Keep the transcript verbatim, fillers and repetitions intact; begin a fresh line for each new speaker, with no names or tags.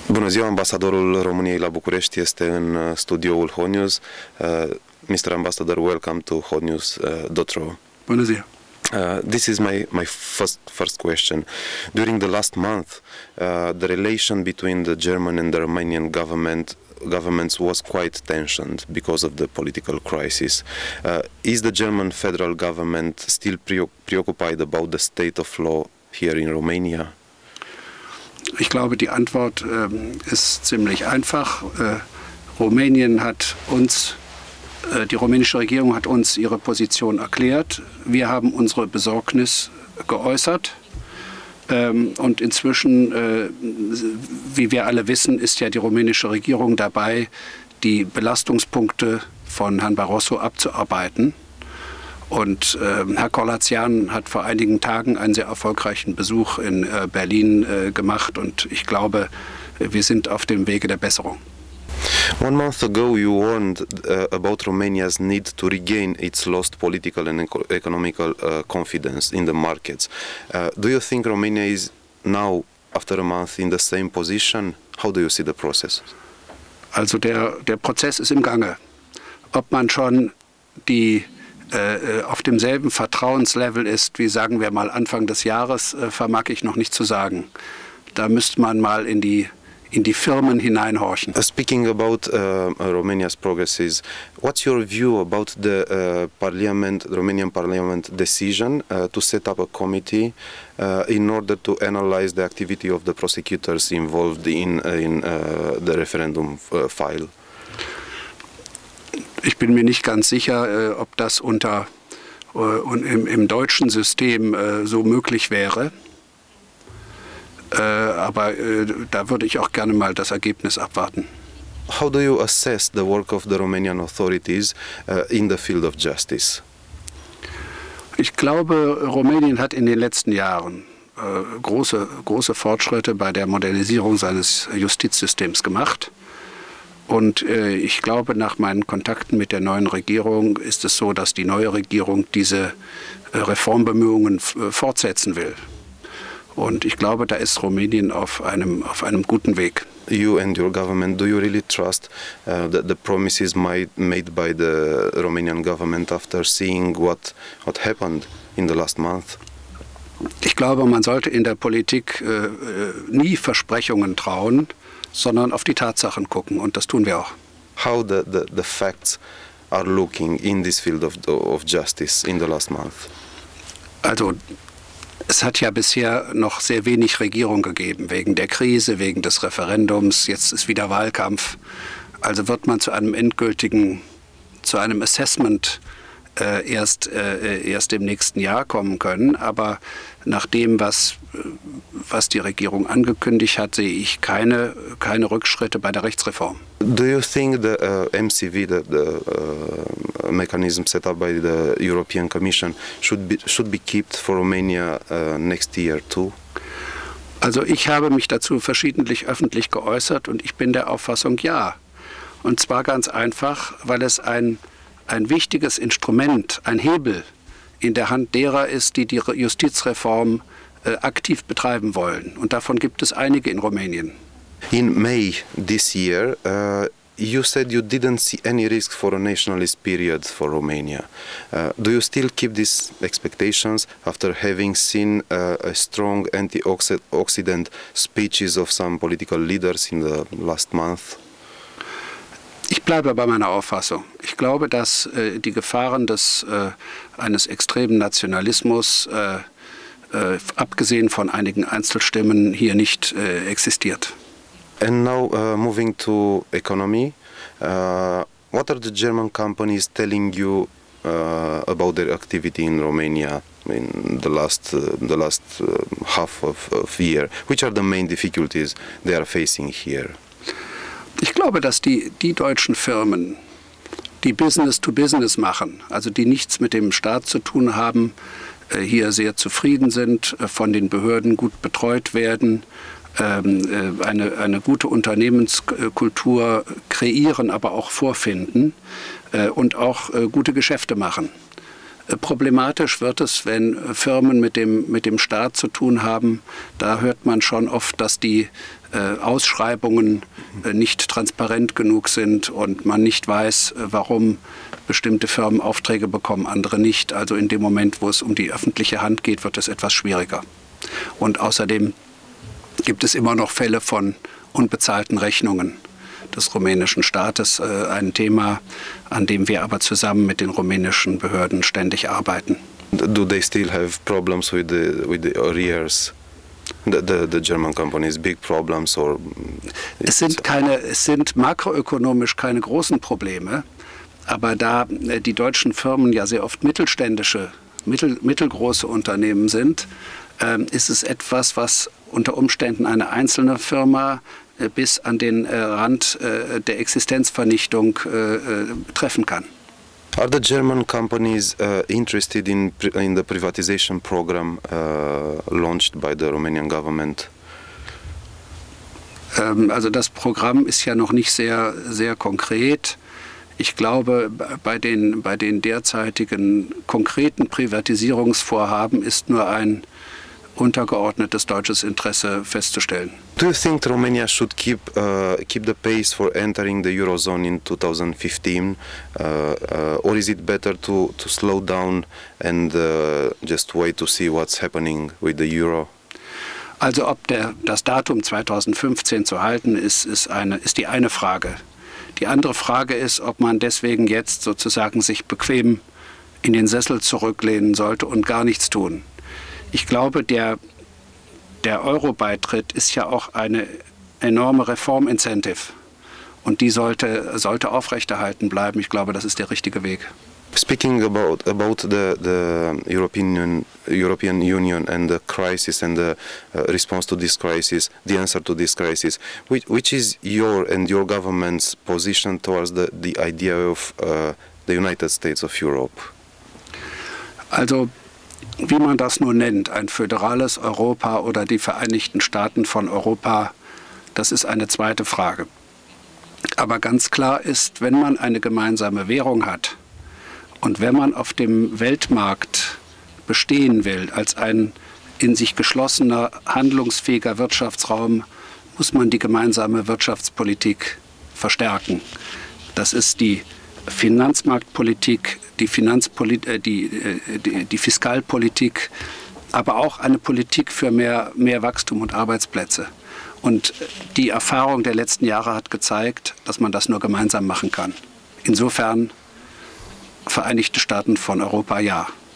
Bună ziua, ambasadorul României la București este în studioul Hot News. Uh, mister Ambassador, welcome to hot news dot r o.
Bună ziua.
Uh, this is my, my first, first question. During the last month, uh, the relation between the German and the Romanian government governments was quite tensioned because of the political crisis. Uh, is the German federal government still pre preoccupied about the state of law here in Romania?
Ich glaube, die Antwort äh, ist ziemlich einfach. Äh, Rumänien hat uns, äh, die rumänische Regierung hat uns ihre Position erklärt. Wir haben unsere Besorgnis geäußert. Ähm, und inzwischen, äh, wie wir alle wissen, ist ja die rumänische Regierung dabei, die Belastungspunkte von Herrn Barroso abzuarbeiten. Und äh, Herr Korlacian hat vor einigen Tagen einen sehr erfolgreichen Besuch in äh, Berlin äh, gemacht und ich glaube, wir sind auf dem Wege der Besserung.
One month ago you warned uh, about Romania's need to regain its lost political and eco economical uh, confidence in the markets. Uh, do you think Romania is now, after a month, in the same position? How do you see the process?
Also der, der Prozess ist im Gange. Ob man schon die Äh, auf demselben Vertrauenslevel ist, wie sagen wir mal Anfang des Jahres, äh, vermag ich noch nicht zu sagen. Da müsste man mal in die, in die Firmen hineinhorchen.
Uh, speaking about uh, Romania's progresses, what's your view about the uh, Parliament, Romanian Parliament decision uh, to set up a committee uh, in order to analyze the activity of the prosecutors involved in, uh, in uh, the referendum uh, file?
Ich bin mir nicht ganz sicher, äh, ob das unter, äh, im, im deutschen System äh, so möglich wäre. Äh, aber äh, da würde ich auch gerne mal das Ergebnis abwarten.
How do you assess the work of the Romanian authorities uh, in the field of justice?
Ich glaube, Rumänien hat in den letzten Jahren äh, große, große Fortschritte bei der Modernisierung seines Justizsystems gemacht. Und äh, ich glaube, nach meinen Kontakten mit der neuen Regierung ist es so, dass die neue Regierung diese äh, Reformbemühungen äh, fortsetzen will. Und ich glaube, da ist Rumänien auf einem, auf einem guten Weg.
You and your government, do you really trust uh, the, the promises made, made by the Romanian government after seeing what, what happened in the last month?
Ich glaube, man sollte in der Politik äh, nie Versprechungen trauen, sondern auf die Tatsachen gucken, und das tun wir auch.
How the, the, the facts are looking in this field of, of justice in the last month?
Also, es hat ja bisher noch sehr wenig Regierung gegeben, wegen der Krise, wegen des Referendums, jetzt ist wieder Wahlkampf. Also wird man zu einem endgültigen, zu einem Assessment äh, erst, äh, erst im nächsten Jahr kommen können, aber nach dem, was, was die Regierung angekündigt hat, sehe ich keine, keine Rückschritte bei der Rechtsreform.
Do you think the uh, M C V, the, the uh, mechanism set up by the European Commission, should be, should be kept for Romania uh, next year too?
Also ich habe mich dazu verschiedentlich öffentlich geäußert und ich bin der Auffassung, ja. Und zwar ganz einfach, weil es ein, ein wichtiges Instrument, ein Hebel in der Hand derer ist, die die Justizreform äh, aktiv betreiben wollen. Und davon gibt es einige in Rumänien.
In May this year, uh, you said you didn't see any risk for a nationalist period for Romania. Uh, do you still keep these expectations after having seen uh, a strong anti-Occident speeches of some political leaders in the last month?
Ich bleibe bei meiner Auffassung. Ich glaube, dass äh, die Gefahren des, äh, eines extremen Nationalismus, äh, äh, abgesehen von einigen Einzelstimmen, hier nicht äh, existiert.
And now uh, moving to economy, uh, what are the German companies telling you uh, about their activity in Romania in the last, uh, the last uh, half of, of year? Which are the main difficulties they are facing here?
Ich glaube, dass die, die deutschen Firmen, die Business to Business machen, also die nichts mit dem Staat zu tun haben, hier sehr zufrieden sind, von den Behörden gut betreut werden, eine, eine gute Unternehmenskultur kreieren, aber auch vorfinden und auch gute Geschäfte machen. Problematisch wird es, wenn Firmen mit dem, mit dem Staat zu tun haben. Da hört man schon oft, dass die äh, Ausschreibungen äh, nicht transparent genug sind und man nicht weiß, äh, warum bestimmte Firmen Aufträge bekommen, andere nicht. Also in dem Moment, wo es um die öffentliche Hand geht, wird es etwas schwieriger. Und außerdem gibt es immer noch Fälle von unbezahlten Rechnungen des rumänischen Staates. Äh, ein Thema, an dem wir aber zusammen mit den rumänischen Behörden ständig arbeiten.
Do they still have problems with the with the arrears? The, the, the German companies, big problems or?
Es sind keine, es sind makroökonomisch keine großen Probleme, aber da äh, die deutschen Firmen ja sehr oft mittelständische, mittel, mittelgroße Unternehmen sind, äh, ist es etwas, was unter Umständen eine einzelne Firma äh, bis an den äh, Rand äh, der Existenzvernichtung äh, treffen kann.
Are the German companies uh, interested in in the privatization program uh, launched by the Romanian government?
Ähm, also das Programm ist ja noch nicht sehr, sehr konkret. Ich glaube, bei den, bei den derzeitigen konkreten Privatisierungsvorhaben ist nur ein untergeordnetes deutsches Interesse festzustellen.
Do you think Romania should keep uh, keep the pace for entering the Eurozone in two thousand fifteen, uh, uh, or is it better to to slow down and uh, just wait to see what's happening with the Euro?
Also ob der, das Datum zweitausendfünfzehn zu halten ist, ist, eine, ist die eine Frage. Die andere Frage ist, ob man deswegen jetzt sozusagen sich bequem in den Sessel zurücklehnen sollte und gar nichts tun. Ich glaube, der, der Euro-Beitritt ist ja auch eine enorme Reformincentive. Und die sollte, sollte aufrechterhalten bleiben. Ich glaube, das ist der richtige Weg.
Speaking about about the the European European Union and the crisis and the uh, response to this crisis, the answer to this crisis, which which is your and your government's position towards the the idea of uh, the United States of Europe?
Also wie man das nun nennt, ein föderales Europa oder die Vereinigten Staaten von Europa, das ist eine zweite Frage. Aber ganz klar ist, wenn man eine gemeinsame Währung hat und wenn man auf dem Weltmarkt bestehen will als ein in sich geschlossener, handlungsfähiger Wirtschaftsraum, muss man die gemeinsame Wirtschaftspolitik verstärken. Das ist die Finanzmarktpolitik, die, Finanzpolit äh, die, äh, die, die Fiskalpolitik, aber auch eine Politik für mehr, mehr Wachstum und Arbeitsplätze. Und die Erfahrung der letzten Jahre hat gezeigt, dass man das nur gemeinsam machen kann. Insofern Vereinigte Staaten von Europa, ja.